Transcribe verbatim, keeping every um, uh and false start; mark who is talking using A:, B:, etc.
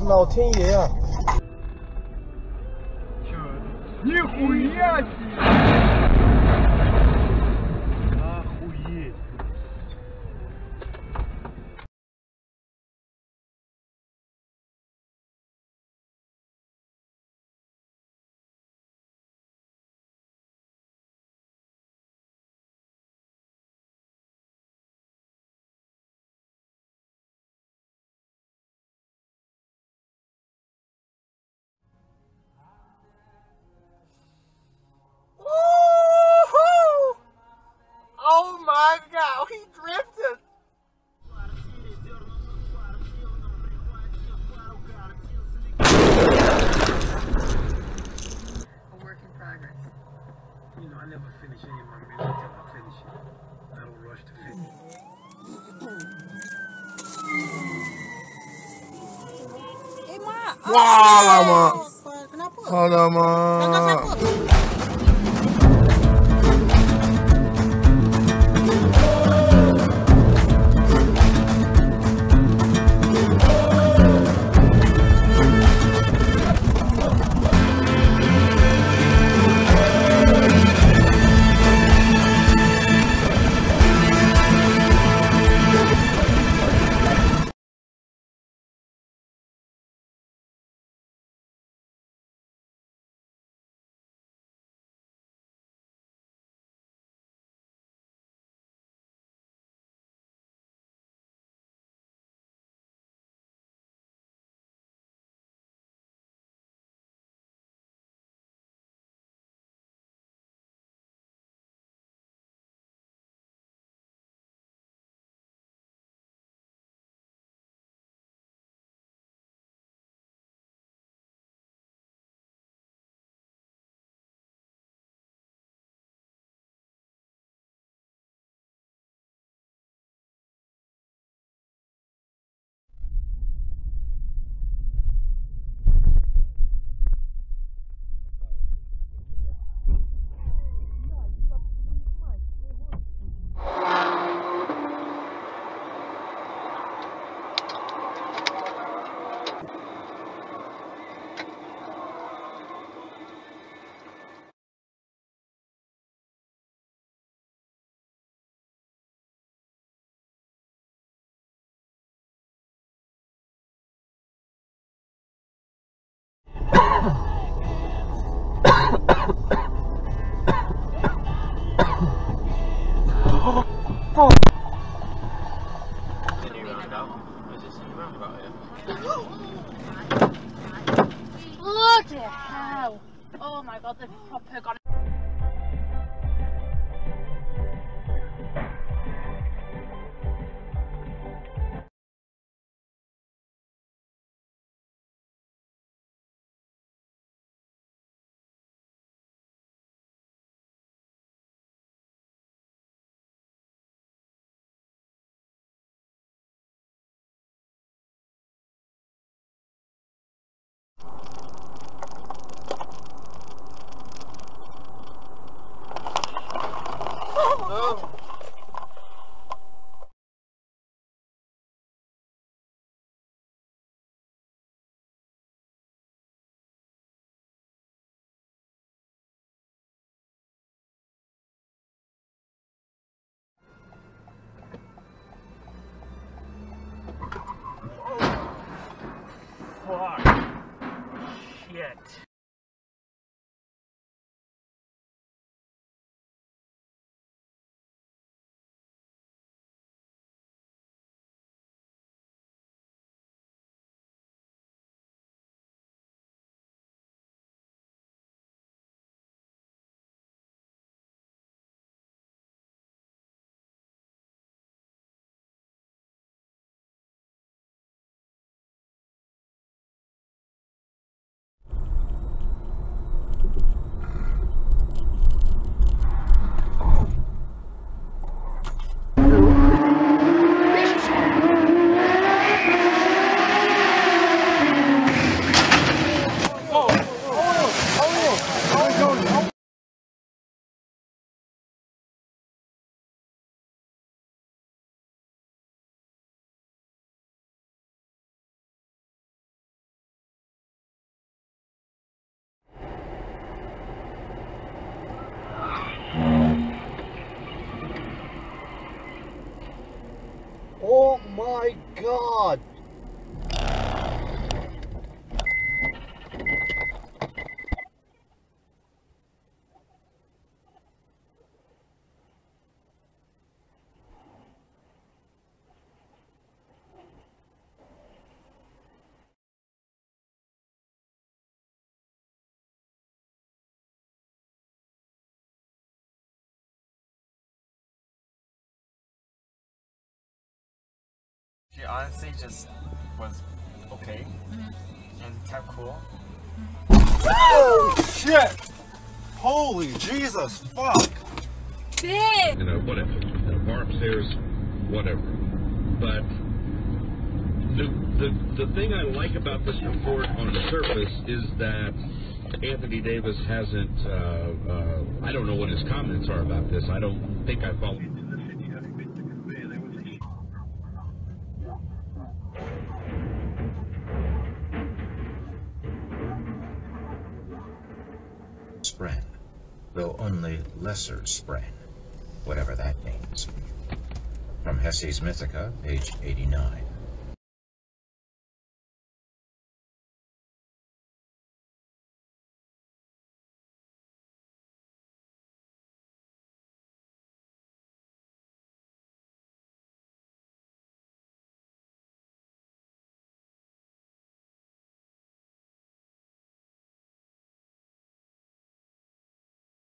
A: 老天爷啊！
B: 你会呀？啊，会。
A: Oh my God, he drifted!
C: A work in progress.
B: You know, I never finish any of my music until I finish it. I don't rush to finish.
C: Eh, Mak.
D: Wah, lama.
C: Kenapa?
D: Alamak.
C: Tanggal siapa?
E: Bloody hell! Oh my god, they've proper gone.
B: Fuck. Shit.
F: God!
G: She honestly just was okay and kept cool.
F: Oh shit! Holy Jesus, fuck!
E: Big!
H: You know, whatever. You know, bar upstairs, whatever. But the, the the thing I like about this report on the surface is that Anthony Davis hasn't, uh, uh, I don't know what his comments are about this. I don't think I follow.
I: Spren, though only lesser Spren, whatever that means. From Hessi's Mythica, page eighty-nine.